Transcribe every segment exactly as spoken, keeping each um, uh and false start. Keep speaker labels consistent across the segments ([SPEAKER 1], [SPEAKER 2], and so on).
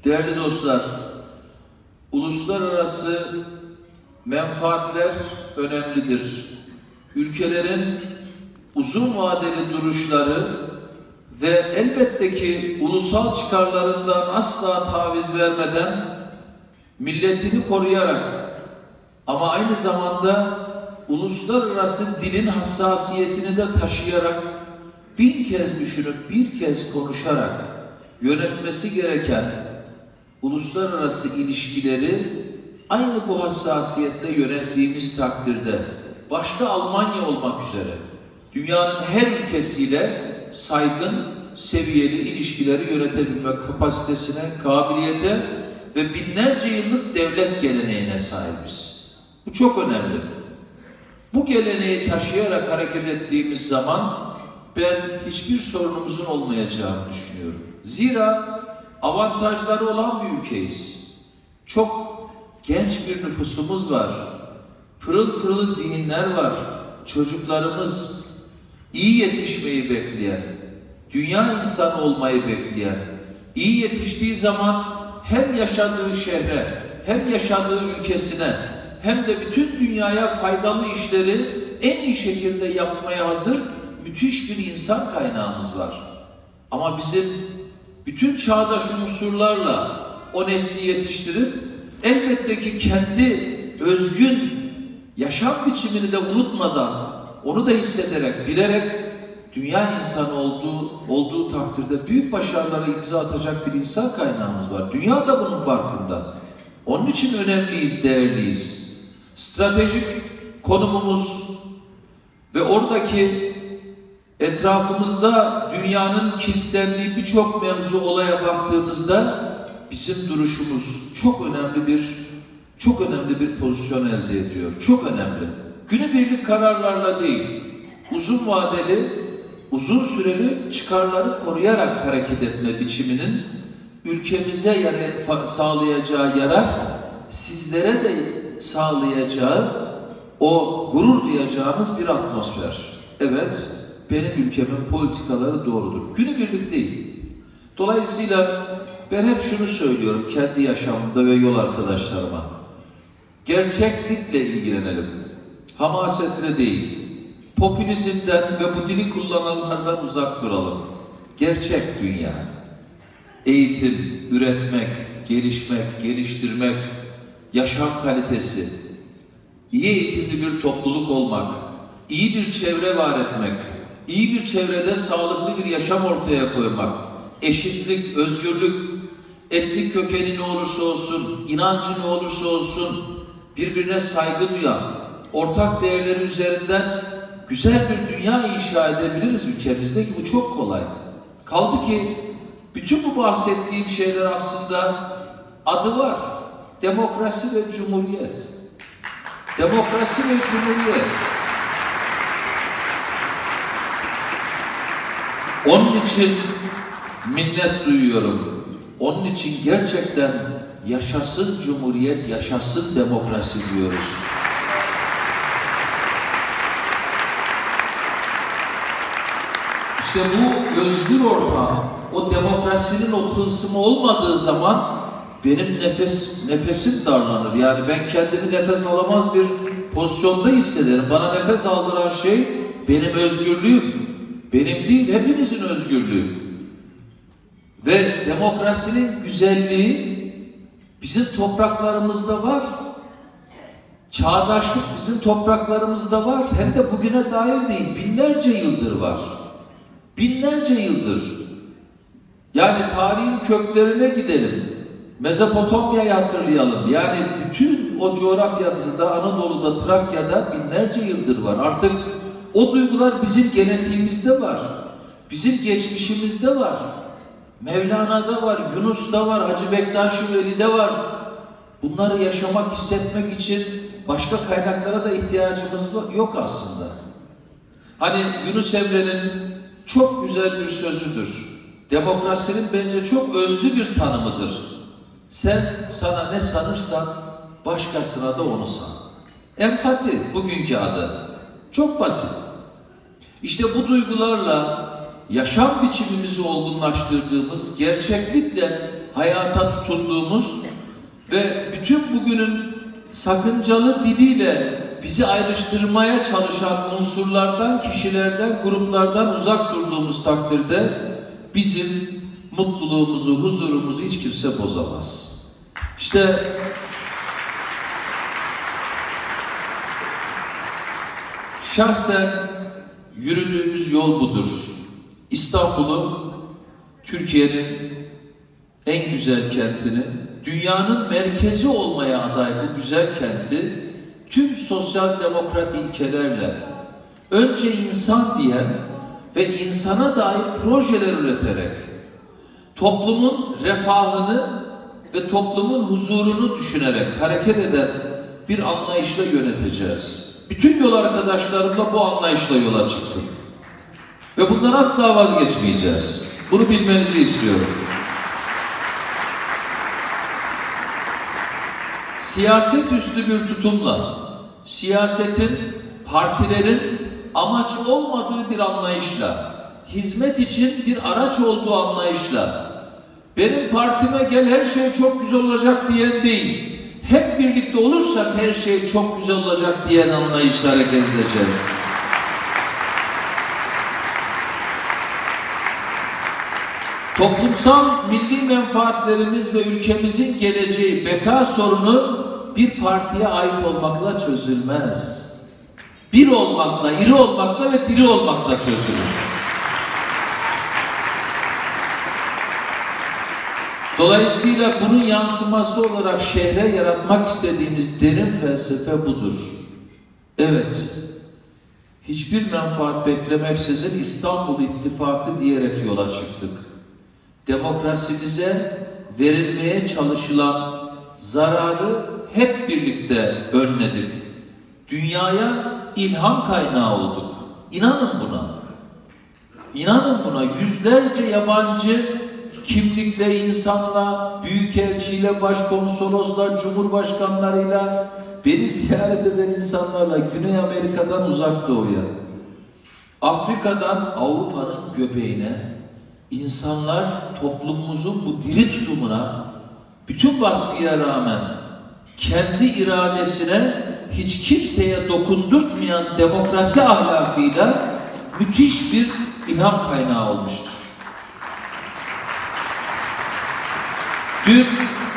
[SPEAKER 1] Değerli dostlar, uluslararası menfaatler önemlidir. Ülkelerin uzun vadeli duruşları ve elbette ki ulusal çıkarlarından asla taviz vermeden milletini koruyarak ama aynı zamanda uluslararası dilin hassasiyetini de taşıyarak bin kez düşünüp bir kez konuşarak yönetmesi gereken uluslararası ilişkileri aynı bu hassasiyetle yönettiğimiz takdirde başta Almanya olmak üzere dünyanın her ülkesiyle saygın, seviyeli ilişkileri yönetebilme kapasitesine, kabiliyete ve binlerce yıllık devlet geleneğine sahibiz. Bu çok önemli. Bu geleneği taşıyarak hareket ettiğimiz zaman ben hiçbir sorunumuzun olmayacağını düşünüyorum. Zira avantajları olan bir ülkeyiz. Çok genç bir nüfusumuz var. Pırıl pırıl zihinler var. Çocuklarımız iyi yetişmeyi bekleyen, dünya insanı olmayı bekleyen, iyi yetiştiği zaman hem yaşadığı şehre, hem yaşadığı ülkesine, hem de bütün dünyaya faydalı işleri en iyi şekilde yapmaya hazır müthiş bir insan kaynağımız var. Ama bizim bütün çağdaş unsurlarla o nesli yetiştirip elbette ki kendi özgün yaşam biçimini de unutmadan, onu da hissederek, bilerek dünya insanı olduğu, olduğu takdirde büyük başarılara imza atacak bir insan kaynağımız var. Dünya da bunun farkında. Onun için önemliyiz, değerliyiz. Stratejik konumumuz ve oradaki etrafımızda dünyanın kilitlendiği birçok mevzu olaya baktığımızda bizim duruşumuz çok önemli bir çok önemli bir pozisyon elde ediyor. Çok önemli. Günübirlik kararlarla değil, uzun vadeli, uzun süreli çıkarları koruyarak hareket etme biçiminin ülkemize yarar, sağlayacağı yarar, sizlere de sağlayacağı, o gurur duyacağınız bir atmosfer. Evet, benim ülkemin politikaları doğrudur. Günübirlik değil. Dolayısıyla ben hep şunu söylüyorum kendi yaşamımda ve yol arkadaşlarıma. Gerçeklikle ilgilenelim. Hamasetle değil. Popülizmden ve bu dili kullananlardan uzak duralım. Gerçek dünya. Eğitim, üretmek, gelişmek, geliştirmek, yaşam kalitesi, iyi eğitimli bir topluluk olmak, iyi bir çevre var etmek, iyi bir çevrede sağlıklı bir yaşam ortaya koymak, eşitlik, özgürlük, etnik kökeni ne olursa olsun, inancı ne olursa olsun, birbirine saygı duyan, ortak değerleri üzerinden güzel bir dünya inşa edebiliriz ülkemizde ki bu çok kolay. Kaldı ki bütün bu bahsettiğim şeyler aslında adı var. Demokrasi ve Cumhuriyet. Demokrasi ve Cumhuriyet. Onun için minnet duyuyorum. Onun için gerçekten yaşasın Cumhuriyet, yaşasın demokrasi diyoruz. İşte bu özgür ortam, o demokrasinin o tılsımı olmadığı zaman benim nefes nefesim darlanır. Yani ben kendimi nefes alamaz bir pozisyonda hissederim. Bana nefes aldıran şey benim özgürlüğüm. Benim değil, hepimizin özgürlüğü. Ve demokrasinin güzelliği bizim topraklarımızda var. Çağdaşlık bizim topraklarımızda var. Hem de bugüne dair değil, binlerce yıldır var. Binlerce yıldır. Yani tarihin köklerine gidelim. Mezopotamya'yı hatırlayalım. Yani bütün o coğrafyada, Anadolu'da, Trakya'da binlerce yıldır var. Artık o duygular bizim genetiğimizde var. Bizim geçmişimizde var. Mevlana'da var, Yunus'ta var, Hacı Bektaş-ı Veli'de var. Bunları yaşamak, hissetmek için başka kaynaklara da ihtiyacımız yok aslında. Hani Yunus Emre'nin çok güzel bir sözüdür. Demokrasinin bence çok özlü bir tanımıdır. Sen sana ne sanırsan başkasına da onu san. Empati bugünkü adı. Çok basit. İşte bu duygularla yaşam biçimimizi olgunlaştırdığımız, gerçeklikle hayata tutunduğumuz ve bütün bugünün sakıncalı diliyle bizi ayrıştırmaya çalışan unsurlardan, kişilerden, gruplardan uzak durduğumuz takdirde bizim mutluluğumuzu, huzurumuzu hiç kimse bozamaz. İşte şahsen yürüdüğümüz yol budur. İstanbul'u Türkiye'nin en güzel kentini, dünyanın merkezi olmaya aday bu güzel kenti tüm sosyal demokrat ilkelerle önce insan diyen ve insana dair projeler üreterek toplumun refahını ve toplumun huzurunu düşünerek hareket eden bir anlayışla yöneteceğiz. Bütün yol arkadaşlarımla bu anlayışla yola çıktım. Ve bundan asla vazgeçmeyeceğiz. Bunu bilmenizi istiyorum. Siyaset üstü bir tutumla, siyasetin, partilerin amaç olmadığı bir anlayışla, hizmet için bir araç olduğu anlayışla, benim partime gel her şey çok güzel olacak diyen değil, hep birlikte olursak her şey çok güzel olacak diyen anlayışla hareket edeceğiz. Toplumsal milli menfaatlerimiz ve ülkemizin geleceği, beka sorunu bir partiye ait olmakla çözülmez. Bir olmakla, iri olmakla ve diri olmakla çözülür. Dolayısıyla bunun yansıması olarak şehre yaratmak istediğimiz derin felsefe budur. Evet, hiçbir menfaat beklemeksizin İstanbul İttifakı diyerek yola çıktık. Demokrasimize verilmeye çalışılan zararı hep birlikte önledik. Dünyaya ilham kaynağı olduk. İnanın buna. İnanın buna. Yüzlerce yabancı kimlikle insanla, büyükelçiyle, başkonsolosla, cumhurbaşkanlarıyla, beni ziyaret eden insanlarla, Güney Amerika'dan Uzak Doğu'ya, Afrika'dan Avrupa'nın göbeğine, İnsanlar toplumumuzun bu diri tutumuna, bütün baskıya rağmen kendi iradesine hiç kimseye dokundurtmayan demokrasi ahlakıyla müthiş bir ilham kaynağı olmuştur. Dün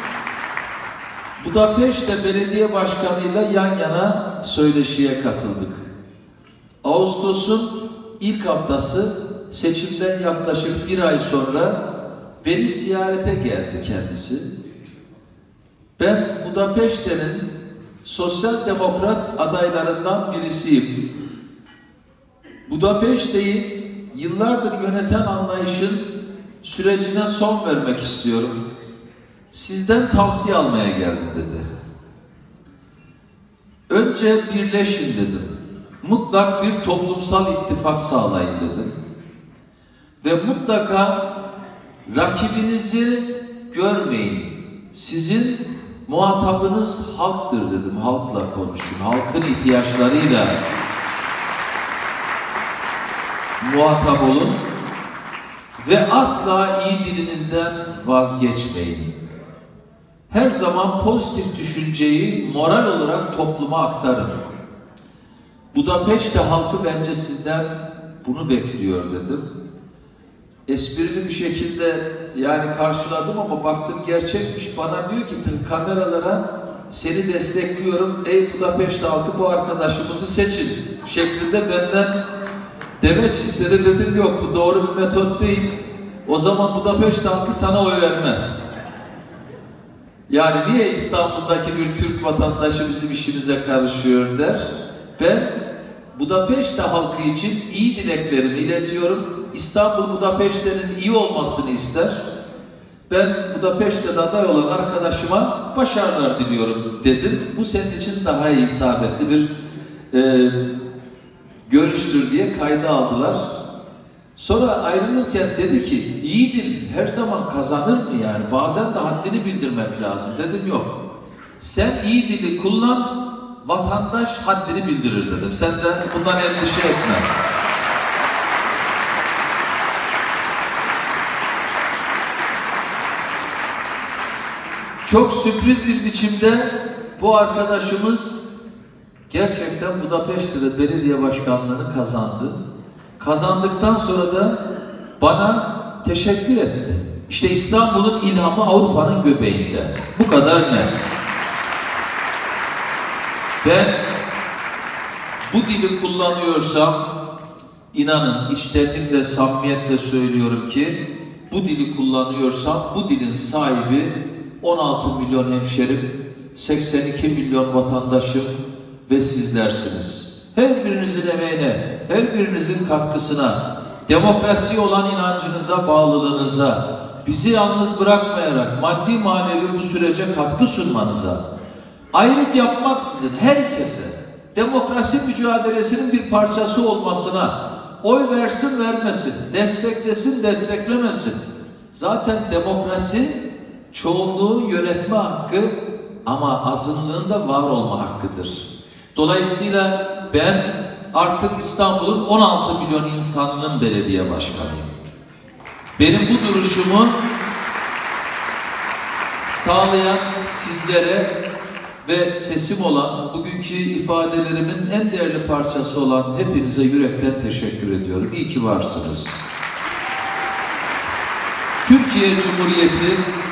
[SPEAKER 1] Budapeşte Belediye Başkanı'yla yan yana söyleşiye katıldık. Ağustos'un ilk haftası, seçimden yaklaşık bir ay sonra beni ziyarete geldi kendisi. Ben Budapeşte'nin sosyal demokrat adaylarından birisiyim. Budapeşte'yi yıllardır yöneten anlayışın sürecine son vermek istiyorum. Sizden tavsiye almaya geldim dedi. Önce birleşin dedim. Mutlak bir toplumsal ittifak sağlayın dedim. Ve mutlaka rakibinizi görmeyin. Sizin muhatabınız halktır dedim. Halkla konuşun. Halkın ihtiyaçlarıyla muhatap olun. Ve asla iyi dilinizden vazgeçmeyin. Her zaman pozitif düşünceyi moral olarak topluma aktarın. Budapeşte halkı bence sizden bunu bekliyor dedim. Esprili bir şekilde yani karşıladım ama baktım gerçekmiş. Bana diyor ki kameralara seni destekliyorum. Ey Budapeşte halkı bu arkadaşımızı seçin şeklinde benden demeç istedi. Dedim yok bu doğru bir metot değil. O zaman Budapeşte halkı sana oy vermez. Yani niye İstanbul'daki bir Türk vatandaşı bizim işimize karışıyor der. Ben Budapeşte halkı için iyi dileklerimi iletiyorum. İstanbul Budapeşte'nin iyi olmasını ister. Ben Budapeşte'de aday olan arkadaşıma başarılar diliyorum dedim. Bu senin için daha iyi isabetli bir e, görüştür diye kayda aldılar. Sonra ayrılırken dedi ki iyi dil her zaman kazanır mı yani? Bazen de haddini bildirmek lazım. Dedim yok. Sen iyi dili kullan, vatandaş haddini bildirir dedim. Sen de bundan endişe etme. çok sürpriz bir biçimde bu arkadaşımız gerçekten Budapeşte'de belediye başkanlığını kazandı. Kazandıktan sonra da bana teşekkür etti. İşte İstanbul'un ilhamı Avrupa'nın göbeğinde. Bu kadar net. Ben bu dili kullanıyorsam, inanın içtenlikle, samimiyetle söylüyorum ki, bu dili kullanıyorsam, bu dilin sahibi on altı milyon hemşerim, seksen iki milyon vatandaşım ve sizlersiniz. Her birinizin emeğine, her birinizin katkısına, demokrasiye olan inancınıza, bağlılığınıza, bizi yalnız bırakmayarak maddi manevi bu sürece katkı sunmanıza, ayrım yapmaksızın herkese demokrasi mücadelesinin bir parçası olmasına, oy versin vermesin, desteklesin desteklemesin. Zaten demokrasi çoğunluğun yönetme hakkı ama azınlığın da var olma hakkıdır. Dolayısıyla ben artık İstanbul'un on altı milyon insanının belediye başkanıyım. Benim bu duruşumu sağlayan sizlere ve sesim olan, bugünkü ifadelerimin en değerli parçası olan hepinize yürekten teşekkür ediyorum. İyi ki varsınız. Türkiye Cumhuriyeti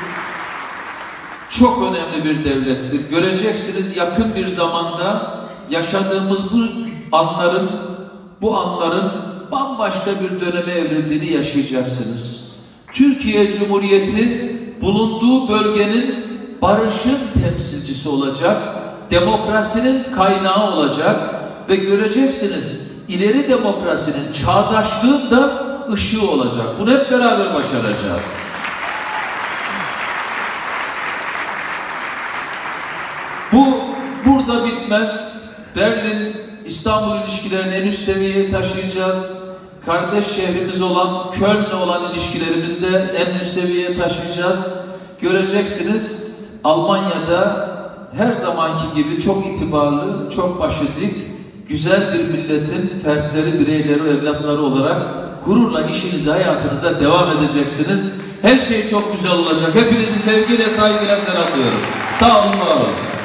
[SPEAKER 1] çok önemli bir devlettir. Göreceksiniz yakın bir zamanda yaşadığımız bu anların, bu anların bambaşka bir döneme evrildiğini yaşayacaksınız. Türkiye Cumhuriyeti bulunduğu bölgenin barışın temsilcisi olacak, demokrasinin kaynağı olacak ve göreceksiniz ileri demokrasinin, çağdaşlığın da ışığı olacak. Bunu hep beraber başaracağız. Bu burada bitmez. Berlin İstanbul ilişkilerini en üst seviyeye taşıyacağız. Kardeş şehrimiz olan Köln'le olan ilişkilerimizi de en üst seviyeye taşıyacağız. Göreceksiniz Almanya'da her zamanki gibi çok itibarlı, çok başı dik, güzel bir milletin fertleri, bireyleri, evlatları olarak gururla işinize, hayatınıza devam edeceksiniz. Her şey çok güzel olacak. Hepinizi sevgiyle, saygıyla selamlıyorum. Sağ olun, var olun.